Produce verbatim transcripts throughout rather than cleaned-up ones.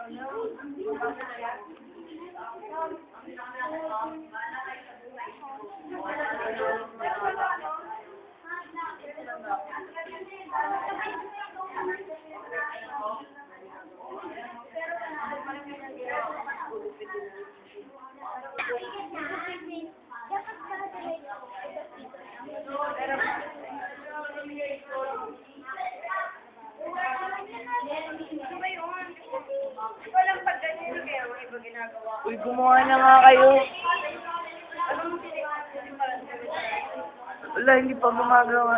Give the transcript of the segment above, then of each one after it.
Uy, gumawa na nga kayo. Wala, hindi pa gumagawa.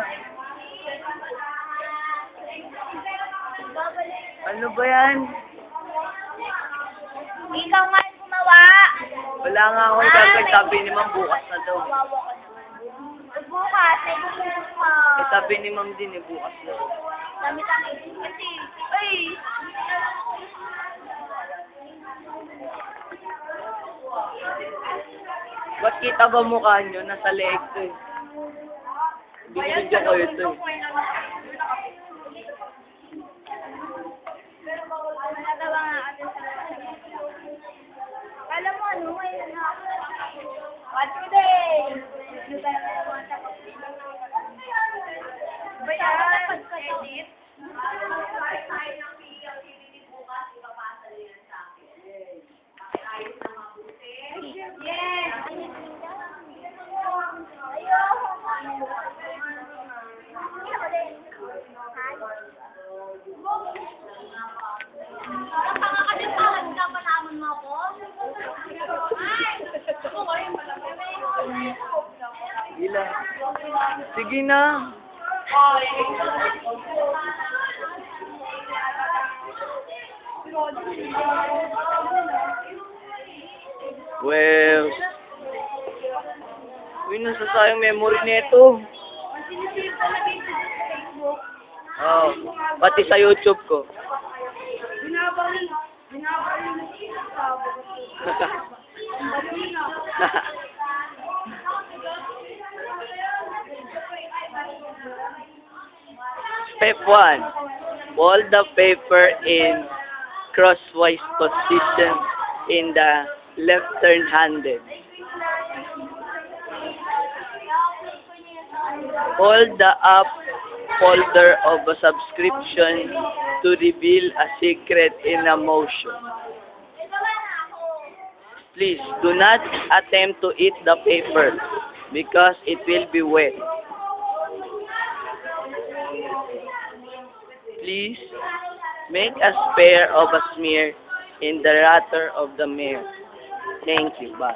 Ano ba yan? Ikaw nga yung gumawa. Wala nga akong gagawin. Sabi ni Ma'am bukas na daw. Bukas, ay bukas mo. Eh, sabi ni Ma'am din eh, bukas na. Dami-dami. Kasi, ay. Ba't kita ba mukha nyo? Nasa leeg to eh. Binigyan ko ito eh. Natawa nga kasi sa... Alam mo ano, ngayon na. What today? Ano ba yung mga tapos? Ba yan? Edit? Yes! Gila. Sige na. Well. Uy, nasasayang memory nito. Oh, pati sa YouTube ko. Binabali. Binabali. Step one. Fold the paper in crosswise position in the left turn-handed. Hold the up folder of a subscription to reveal a secret in a motion. Please do not attempt to eat the paper because it will be wet. Please make a spare of a smear in the rotor of the mirror. Thank you. Bye.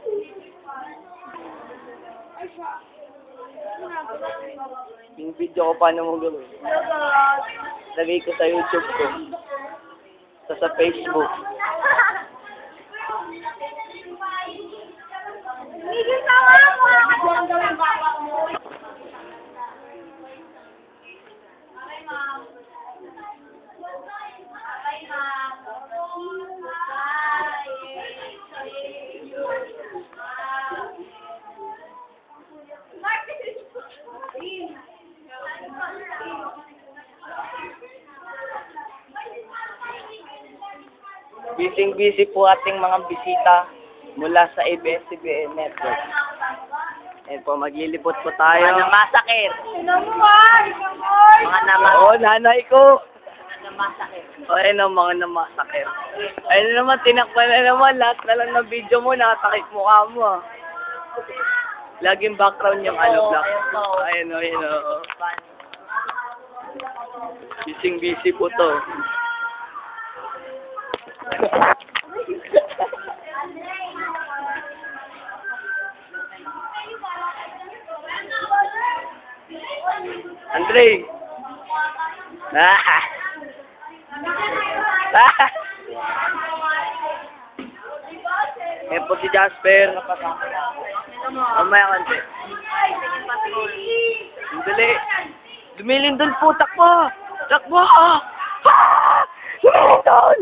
Yung video ko paano mo gawin. Lagay ko sa YouTube ko. Sa sa Facebook. Hindi ka mo! Ang gawin baba mo. Okay, ma'am. Okay, ma'am. Busy-busy po ating mga bisita mula sa A B S C B N Network. Ayan po, maglilipot po tayo. Mga namasakit. Mga namasakit. Oo, nanay ko. Namasakit. O, ayun o, mga namasakit. Ayun naman, tinakpan na naman. Lahat na lang ng video mo, nakatakip mukha mo. Ah. Laging background yung ano, black. Ayun o, ayun o. Busy-busy po to. Andre! Ah! Ah! Eh po si Jasper. Mamaya konti. Dali. Lumilindol po, takbo! Takbo! Ah! Lumilindol!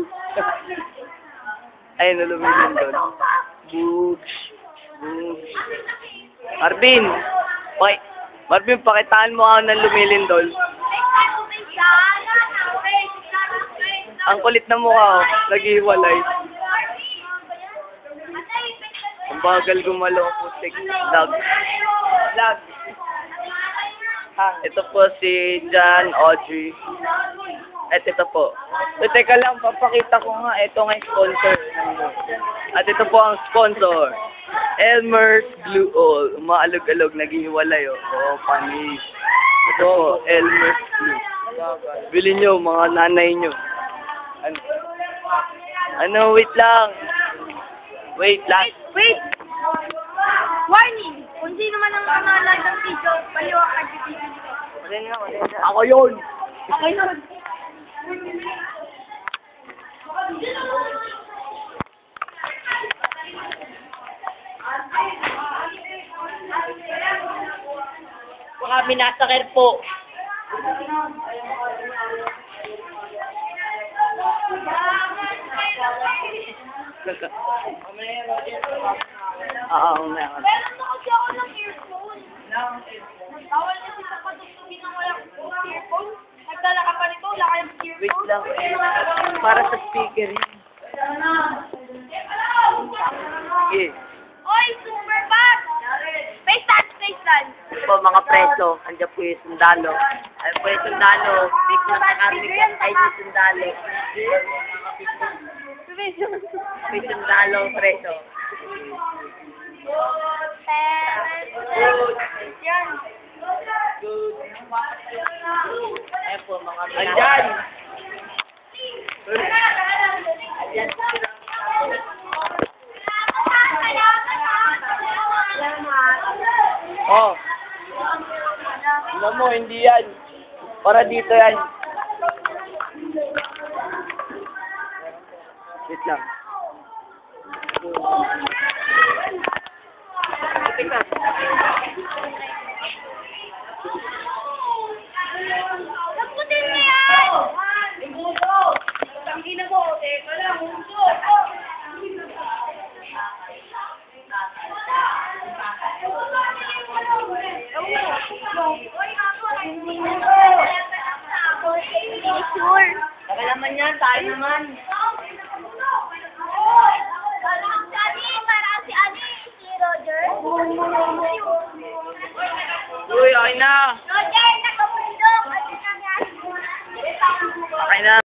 Ayun na, lumilindol. Boogs. Boogs. Marvin! Okay. Marvin, pakitaan mo ako ng lumilindol. Ang kulit na mukha, oh. Naghiwalay. Ang bagal gumalaw ang putik. Lag. Lag. Ito po si John Audrey. At ito po. So, teka lang, papakita ko nga. Ito nga yung sponsor. At ito po ang sponsor. Elmer's Blue All. Umaalog-alog, naghihiwalay. Oh, oh panis. Ito po, Elmer's Blue. Bilhin nyo, mga nanay nyo. Ano? Ano, wait lang. Wait lang. Wait! Warning! Kung sino man ang nangalag ng video, baliwa ka dito. Ako yun! Ako yun! Baka minasakir po. Oo, meron. Meron na kasi ako ng earphone. Bawal kasi sa padugtugin ng walang earphone. Nagdala ka pa nito, wala kayong earphone. Wait lang. Para sa speaker yun. Sige. Oy, super bag! Face stand, face stand. Po mga preso, andyan po yung sundalo. Ay po yung sundalo. Big na bag, bigger yan. Ay yung sundalo. May sundalo preso. Yan. Good. Ay po mga andyan. Oh. Alam mo, hindi yan. Para dito yan. Wait lang. Tingnan. Nagputin niya yan! Ibuso! Tangina mo, teka lang, ibuso! Sure. Saka naman yan, tayo naman. Para si Ani, si Roger. Uy, okay na.